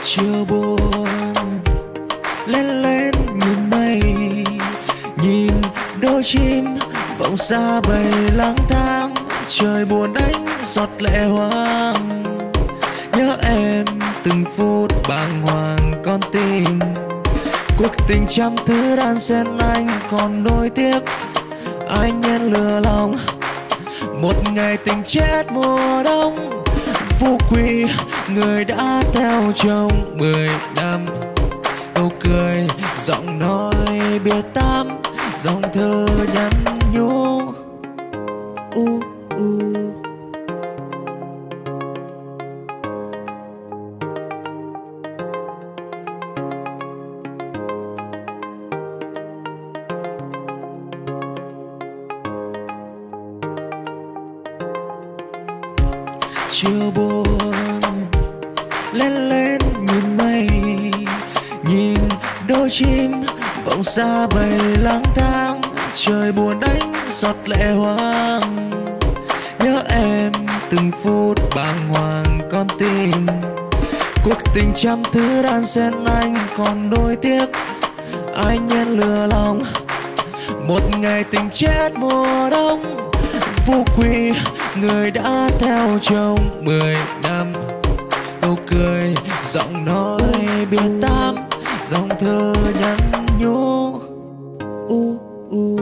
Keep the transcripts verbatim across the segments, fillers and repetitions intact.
Chiều buồn lên lên nhìn mây, nhìn đôi chim vọng xa bay lang thang. Trời buồn đánh giọt lệ hoang, nhớ em từng phút bàng hoàng con tim. Cuộc tình trăm thứ đan xen anh còn nối tiếc, anh nhân lừa lòng. Một ngày tình chết mùa đông, phú quý người đã theo chồng mười năm. Câu cười giọng nói biệt tam, dòng thơ nhắn nhủ. u u Chiều buồn lên lên nhìn mây, nhìn đôi chim vọng xa bay lang thang. Trời buồn đánh giọt lệ hoang, nhớ em từng phút bàng hoàng con tim. Cuộc tình trăm thứ đan xen anh còn nối tiếc, anh nhân lừa lòng. Một ngày tình chết mùa đông, phú quý người đã theo chồng mười năm. Câu cười giọng nói biệt tam, dòng thơ nhắn nhủ. u u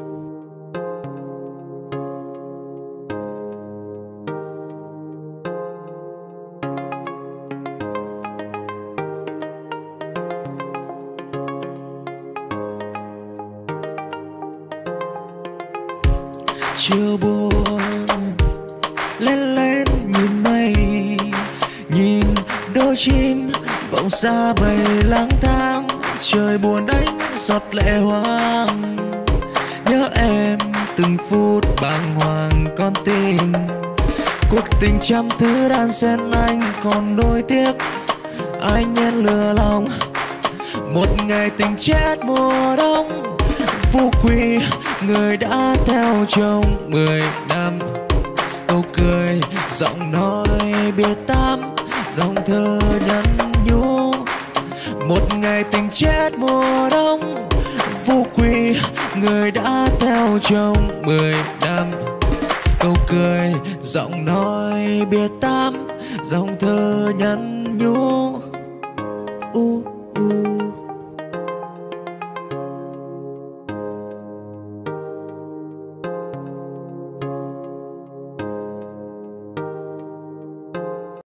Chiều buồn lên lên nhìn mây, nhìn đôi chim vọng xa bay lang thang. Trời buồn đánh giọt lệ hoang, nhớ em từng phút bàng hoàng con tim. Cuộc tình trăm thứ đan xen anh còn nối tiếc, anh nhân lừa lòng. Một ngày tình chết mùa đông, phú quý người đã theo chồng mười năm. Câu cười giọng nói biệt tam, dòng thơ nhắn nhủ. Một ngày tình chết mùa đông, phú quý người đã theo chồng mười năm. Câu cười giọng nói biệt tam, dòng thơ nhắn nhủ. u u